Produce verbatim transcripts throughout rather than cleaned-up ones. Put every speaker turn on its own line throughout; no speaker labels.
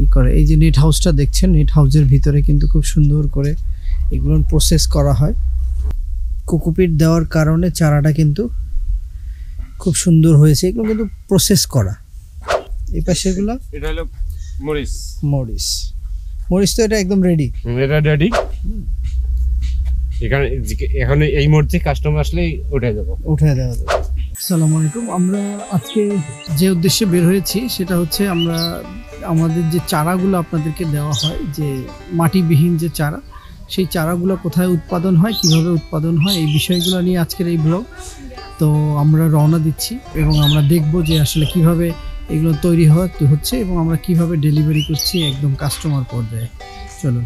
ই করে। এই যে নেট হাউসটা দেখছেন, নেট হাউসের ভিতরে কিন্তু খুব সুন্দর করে এগুলো প্রসেস করা হয়। কোকোপিট দেওয়ার কারণে চারাটা কিন্তু খুব সুন্দর হয়েছে। এগুলো কিন্তু প্রসেস করা। এই পাশেগুলো
এটা হলো মরিচ
মরিচ মরিচ তো এটা একদম রেডি,
এটা রেডি। এখানে এখন এই মুহূর্তে কাস্টমার আসলেই উঠে দেবো উঠে দেওয়া যাবে।
আসসালামু আলাইকুম। আমরা আজকে যে উদ্দেশ্যে বের হয়েছি সেটা হচ্ছে আমরা আমাদের যে চারাগুলো আপনাদেরকে দেওয়া হয়, যে মাটিবিহীন যে চারা, সেই চারাগুলো কোথায় উৎপাদন হয়, কিভাবে উৎপাদন হয়, এই বিষয়গুলো নিয়ে আজকের এই ব্লগ। তো আমরা রওনা দিচ্ছি এবং আমরা দেখব যে আসলে কিভাবে এগুলো তৈরি হচ্ছে এবং আমরা কিভাবে ডেলিভারি করছি একদম কাস্টমার পর্যায়ে। চলুন।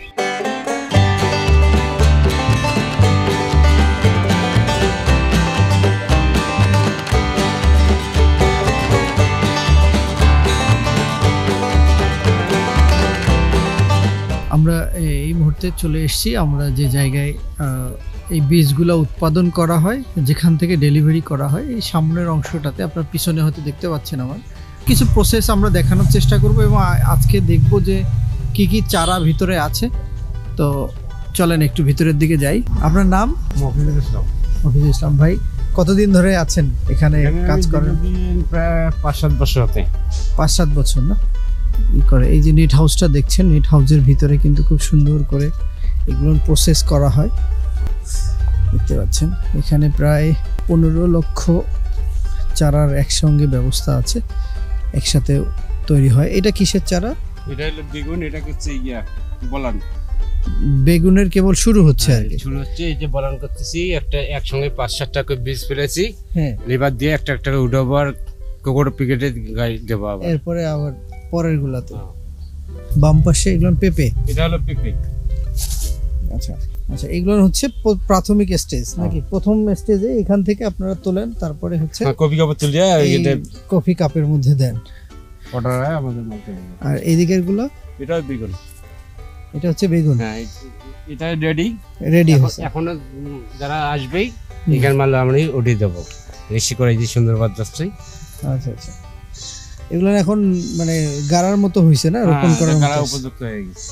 আমরা এই মুহূর্তে চলে এসেছি আমরা যে জায়গায় এই বীজগুলো উৎপাদন করা হয়, যেখান থেকে ডেলিভারি করা হয়। এই সামনের অংশটাতে আপনার পিছনে হয়তো দেখতে পাচ্ছেন আমার কিছু প্রসেস আমরা দেখানোর চেষ্টা করব এবং আজকে দেখব যে কি কি চারা ভিতরে আছে। তো চলেন একটু ভিতরের দিকে যাই। আপনার নাম?
মফিজুল ইসলাম।
মফিজুল ইসলাম ভাই, কতদিন ধরে আছেন এখানে কাজ করেন?
প্রায় পাঁচ সাত বছর হতে।
পাঁচ সাত বছর না ই করে। এই যে নেট হাউসটা দেখছেন, নেট হাউসের ভিতরে কিন্তু খুব সুন্দর করে এগুলো প্রসেস করা হয়। দেখতে পাচ্ছেন এখানে প্রায় পনেরো লক্ষ চারার একসঙ্গে ব্যবস্থা আছে, একসাথে তৈরি হয়। এটা কিসের চারা?
এটা হলো বেগুন। এটা হচ্ছে ইয়া বলান।
বেগুনের কেবল শুরু হচ্ছে আর কি,
শুরু হচ্ছে। এই যে বলান করতেছি, একটা একসঙ্গে পাঁচ সাতটা করে বীজ ফেলেছি।
হ্যাঁ,
লেবার দিয়ে একটা একটা করে উঠাবো আর কোকোর প্যাকেটে গাই দেবো। আবার
এরপরে আবার পরের গুলাতে। বাম পাশে এগুলো পেঁপে।
এটা হলো পেঁপে।
আচ্ছা আচ্ছা, এগুলো হচ্ছে প্রাথমিক স্টেজ নাকি? প্রথম স্টেজে এখান থেকে আপনারা তোলেন, তারপরে হচ্ছে
কফি কাপে তুলে
কফি কাপের মধ্যে দেন,
অর্ডার হয় আমাদের মধ্যে।
আর এদিকের গুলো?
এটা বেগুন।
এটা হচ্ছে বেগুন।
হ্যাঁ, এটা রেডি
রেডি হচ্ছে।
এখনো যারা আসবেই এখান মাল আমি উঠিয়ে দেবো, রেসি করে যে সুন্দর বাদ্রাস্ত্রী।
আচ্ছা আচ্ছা, এগুলো এখন মানে গাড়ার মতো হয়েছে না, রোপণ করার মতো
উপযুক্ত হয়ে গেছে।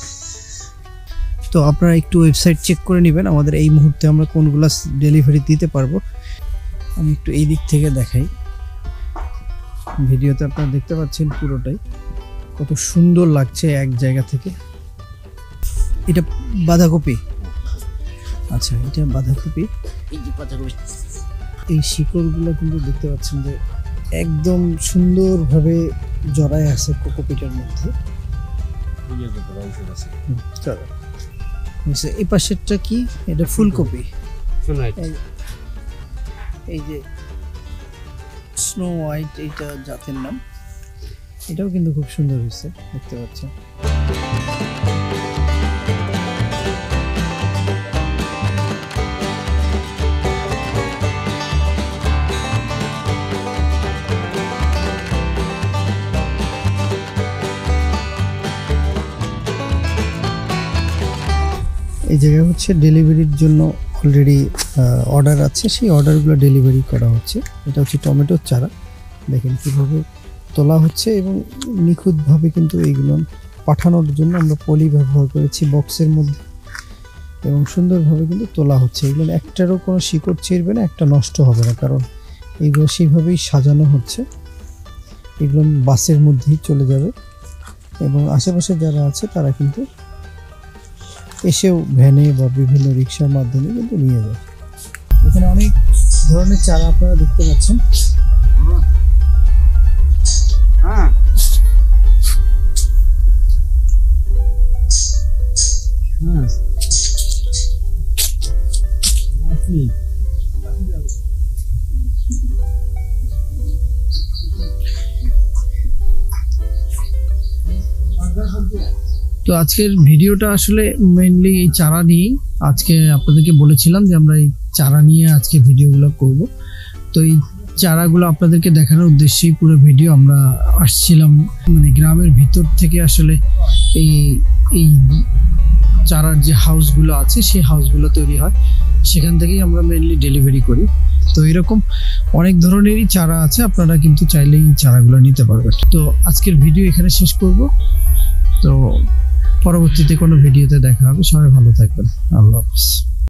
তো আপনারা একটু ওয়েবসাইট চেক করে নেবেন আমাদের এই মুহূর্তে আমরা কোনগুলো ডেলিভারি দিতে পারবো। আমি একটু এই দিক থেকে দেখাই। ভিডিওতে আপনারা দেখতে পাচ্ছেন পুরোটাই কত সুন্দর লাগছে এক জায়গা থেকে। এটা বাঁধাকপি। আচ্ছা, এটা বাঁধাকপি। এই যে বাঁধাকপি, এই শিকড়গুলো কিন্তু দেখতে পাচ্ছেন যে একদম সুন্দরভাবে জড়ায় আছে কোকোপিটের মধ্যে। এই পাশেরটা কি? এটা ফুলকপি। এই যে স্নো হোয়াইট, এইটা জাতের নাম। এটাও কিন্তু খুব সুন্দর হয়েছে, দেখতে পাচ্ছেন। এই জায়গায় হচ্ছে ডেলিভারির জন্য অলরেডি অর্ডার আছে, সেই অর্ডারগুলো ডেলিভারি করা হচ্ছে। এটা হচ্ছে টমেটোর চারা। দেখেন কীভাবে তোলা হচ্ছে এবং নিখুঁতভাবে কিন্তু এইগুলো পাঠানোর জন্য আমরা পলি ব্যবহার করেছি বক্সের মধ্যে এবং সুন্দরভাবে কিন্তু তোলা হচ্ছে। এগুলো একটারও কোনো শিকড় ছিঁড়বে না, একটা নষ্ট হবে না, কারণ এইগুলো সেইভাবেই সাজানো হচ্ছে। এগুলো বাসের মধ্যেই চলে যাবে এবং আশেপাশে যারা আছে তারা কিন্তু এসেও ভ্যানে বা বিভিন্ন রিক্সার মাধ্যমে কিন্তু নিয়ে যায়। এখানে অনেক ধরনের চারা আপনারা দেখতে পাচ্ছেন। হ্যাঁ, হ্যাঁ, তো আজকের ভিডিওটা আসলে মেইনলি এই চারা নিয়েই। আজকে আপনাদেরকে বলেছিলাম যে আমরা এই চারা নিয়ে আজকে ভিডিওগুলো করব। তো এই চারাগুলো আপনাদেরকে দেখানোর উদ্দেশ্যেই পুরো ভিডিও। আমরা আসছিলাম মানে গ্রামের ভিতর থেকে, আসলে এই এই চারার যে হাউসগুলো আছে সেই হাউসগুলো তৈরি হয়, সেখান থেকেই আমরা মেইনলি ডেলিভারি করি। তো এরকম অনেক ধরনেরই চারা আছে, আপনারা কিন্তু চাইলেই চারাগুলো নিতে পারবেন। তো আজকের ভিডিও এখানে শেষ করব। তো পরবর্তীতে কোনো ভিডিওতে দেখা হবে, সবাই ভালো থাকবেন, আল্লাহ হাফেজ।